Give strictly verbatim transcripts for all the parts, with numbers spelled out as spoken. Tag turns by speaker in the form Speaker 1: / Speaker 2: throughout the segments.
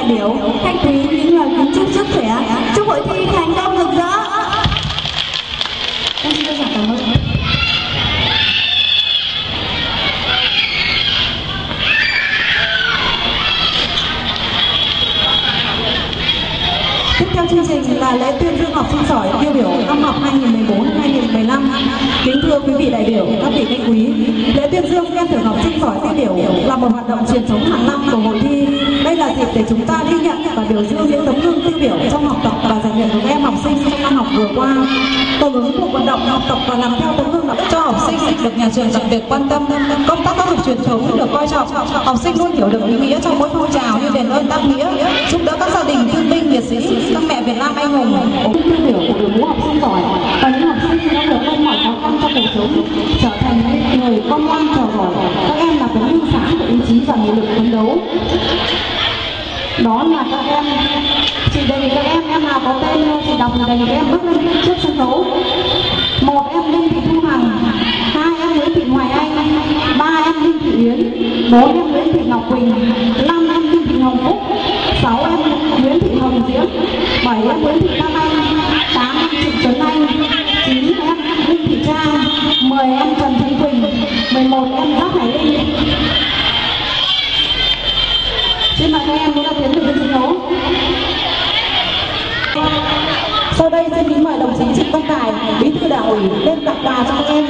Speaker 1: đại biểu, khách quý, những lời kính chúc sức khỏe, chúc hội thi thành công rực rỡ. Em xin trân trọng cảm ơn. Tiếp theo chương trình là lễ tuyên dương học sinh giỏi tiêu biểu năm học hai nghìn mười bốn hai nghìn mười lăm. Kính thưa quý vị đại biểu, các vị khách quý, lễ tuyên dương khen thưởng học sinh giỏi tiêu biểu là một hoạt động truyền thống hàng năm của hội thi. Đây là dịp để chúng ta ghi nhận và biểu dương những tấm gương tiêu biểu trong học tập và rèn luyện của các em học sinh trong năm học vừa qua. Hưởng ứng cuộc vận động học tập và làm theo tấm gương đạo đức cho học sinh được nhà trường đặc biệt quan tâm. Công tác giáo dục truyền thống được coi trọng. Học sinh luôn hiểu được ý nghĩa trong mỗi phong trào như đền ơn đáp nghĩa, giúp đỡ các gia đình thương binh liệt sĩ, các mẹ Việt Nam anh hùng. Tiêu biểu của đội ngũ học sinh giỏi và những học sinh đã vượt qua mọi khó khăn trong cuộc sống, trở thành những người con ngoan trò giỏi. Các em là tấm gương sáng của ý chí và nghị lực phấn đấu. Đó là các em, chị đề nghị các em, em nào có tên chị đọc thì đề nghị các em bước lên trước sân khấu. Một em Đinh Thị Thu Hằng, hai em Nguyễn Thị Hoài Anh, ba em Đinh Thị Yến, bốn em Nguyễn Thị Ngọc Quỳnh, năm em Đinh Thị Hồng Phúc, sáu em Nguyễn Thị Hồng Diễm, bảy em Nguyễn Thị Tam Anh, tám em Trịnh Tuấn Anh, chín em Đinh Thị Trang, mười em Trần Thị Quỳnh, mười một em Giáp Hải Linh. Xin mời các em chúng ta tiến về sân khấu. Sau đây xin kính mời đồng chí Trịnh Văn Tài, Bí thư Đảng ủy lên tặng quà cho các em.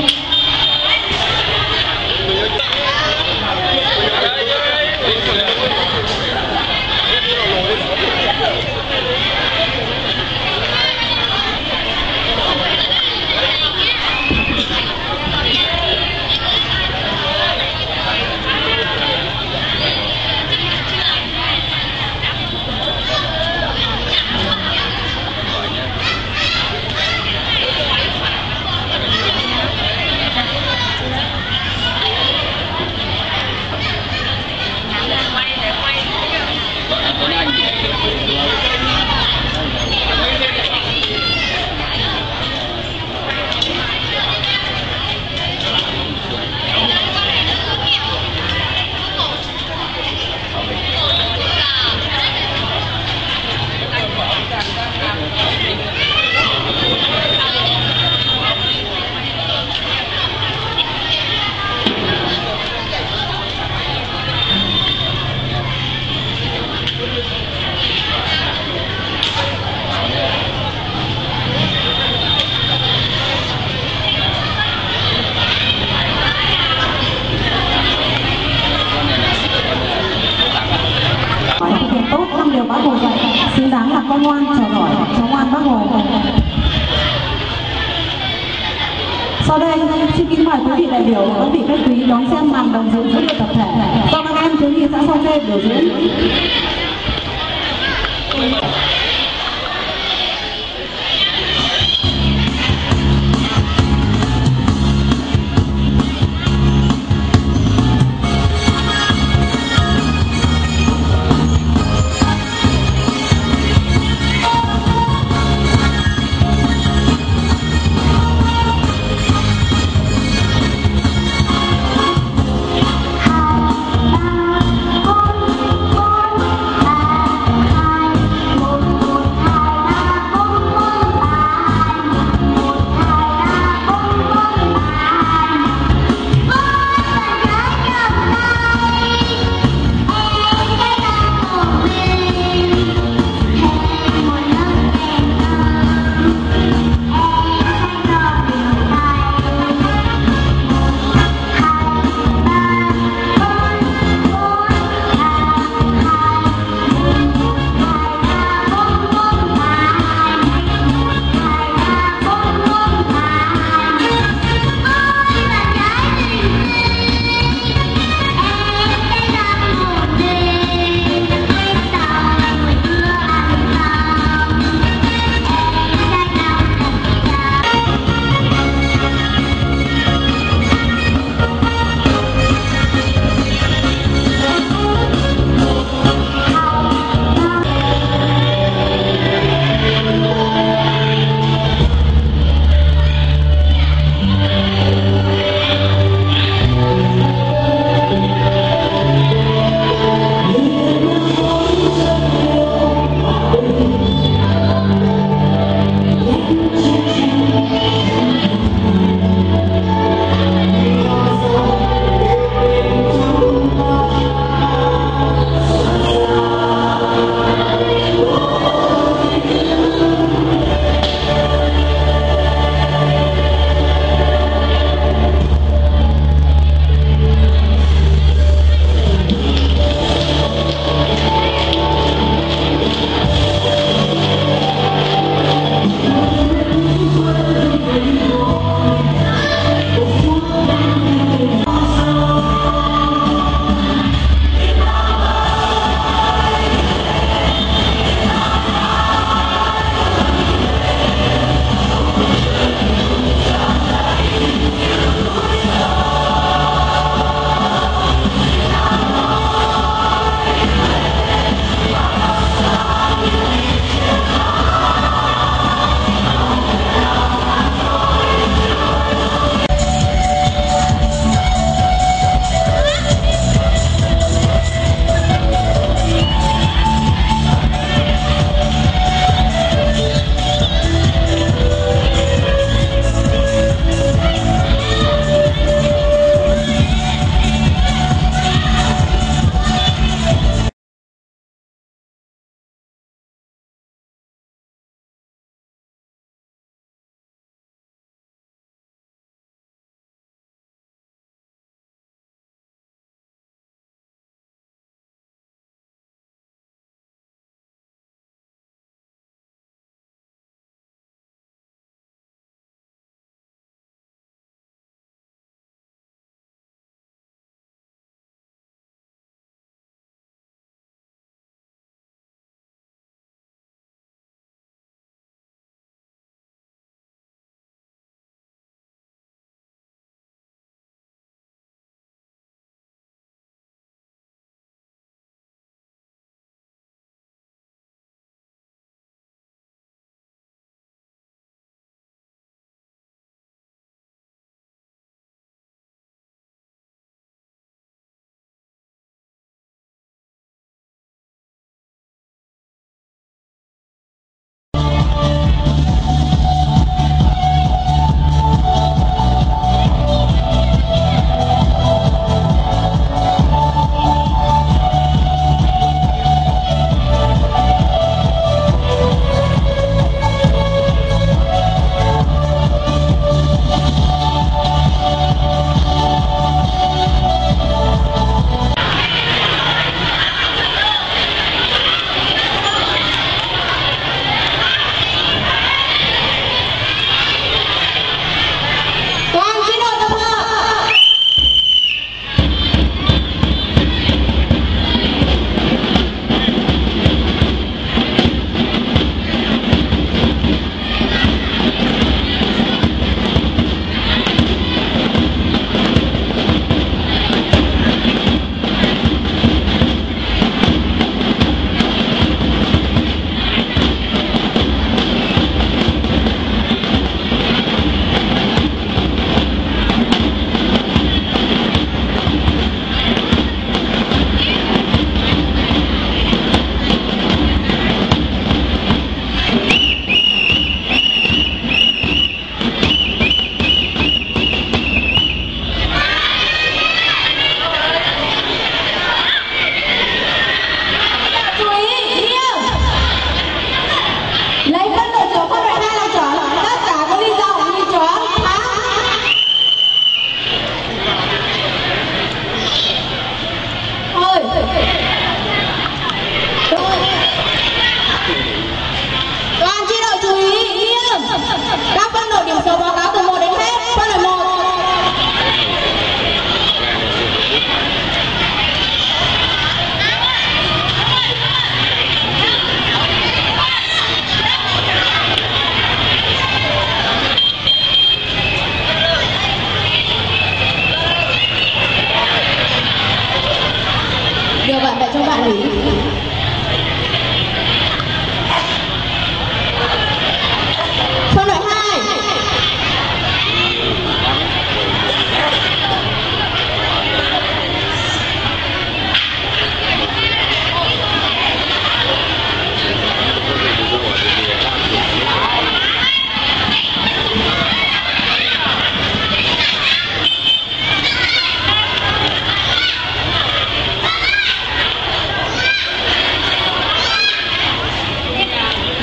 Speaker 1: Bác Hồ dạy, xứng đáng là con ngoan trò giỏi, cháu ngoan Bác Hồ. Sau đây xin kính mời quý vị đại biểu, các vị khách quý đón xem màn đồng diễn vũ điệu tập thể do các em thiếu nhi xã Sông Khê biểu diễn.
Speaker 2: Hãy subscribe cho kênh Ghiền Mì Gõ để không bỏ lỡ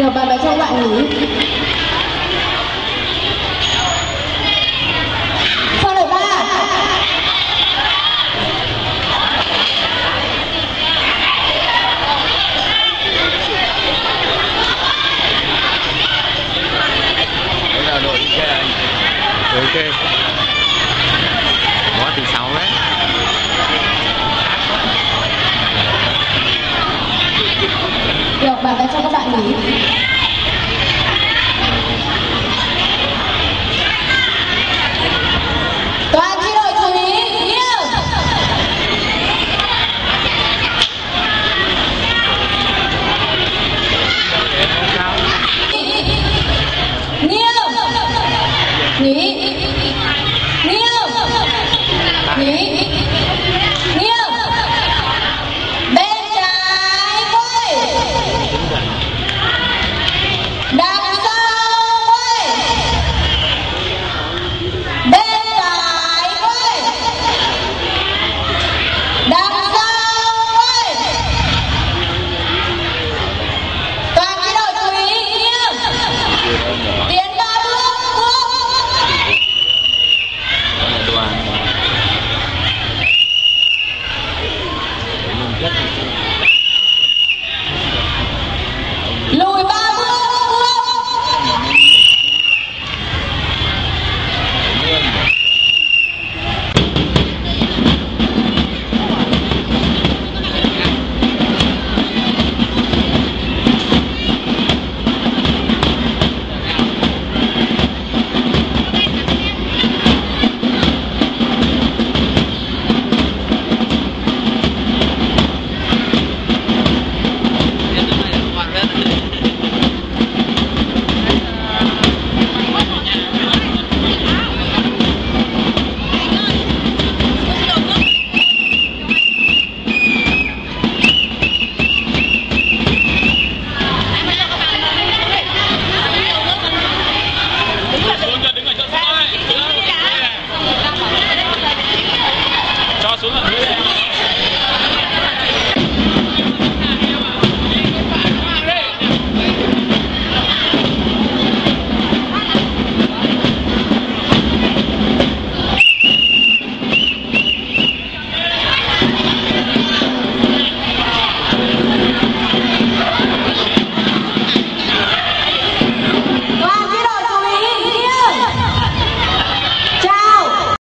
Speaker 2: Được, bạn vào trong bạn nghỉ. Sau đội ba.
Speaker 3: Đấy là đội kia anh. Ok.